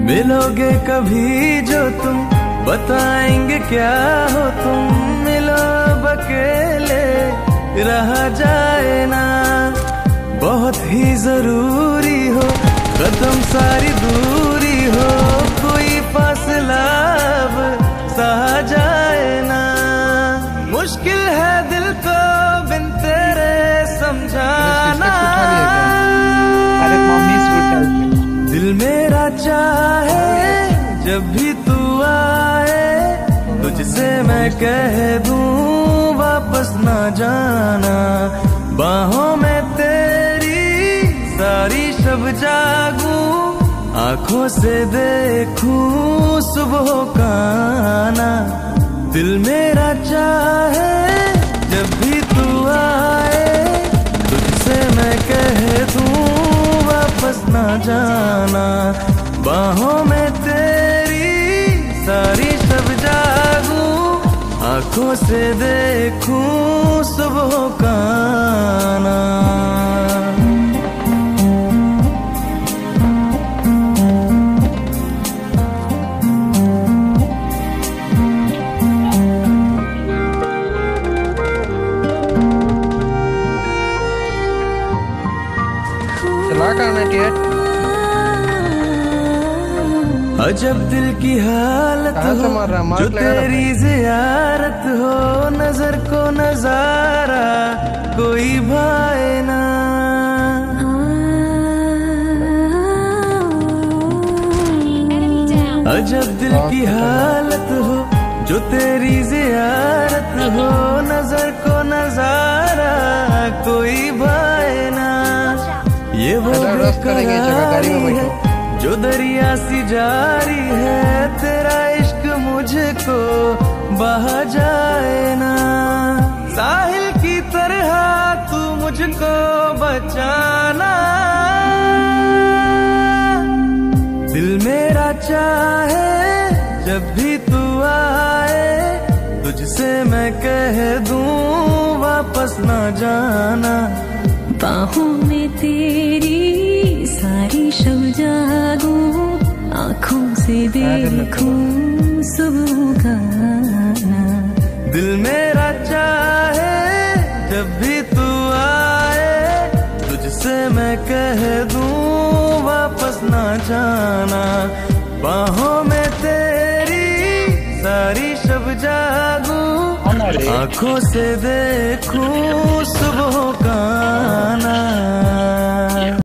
मिलोगे कभी जो तुम, बताएंगे क्या हो तुम। मिलो अकेले रहा जाए ना, बहुत ही जरूरी हो खत्म सारी दूरी हो। कोई फासला अब सहा जाए ना, मुश्किल है दिल को बिन तेरे समझाना। दिल मेरा चाहे जब भी तू आए, तुझसे मैं कह दूं वापस ना जाना। बाहों में तेरी सारी शब जागूं, आंखों से देखूं सुबह का आना। दिल मेरा चाहे जब भी तू आए, तुझसे मैं कह दूं वापस ना जाना। बाहों में तेरी सारी शब जागूं, आंखों से देखूं सुबह का आना। अजब दिल की हालत हो जो तेरी ज़ियारत हो, नजर को नजारा कोई भाए ना। अजब दिल की हालत हो जो तेरी ज़ियारत हो, नजर को नजारा कोई भाए ना। ये वो बेकरारी है जो दरिया सी जारी है, तेरा इश्क मुझको बहा जाए ना। साहिल की तरह तू मुझको बचाना। दिल मेरा चाहे जब भी तू आए, तुझसे मैं कह दूं वापस ना जाना। बाहों में तेरी सारी शब जागूं, आँखों से देखूं सुबह का आना। दिल मेरा चाहे जब भी तू आए, तुझसे मैं कह दूं वापस ना जाना। बाहों में तेरी सारी शब जागूं, आँखों से देखूं सुबह का आना।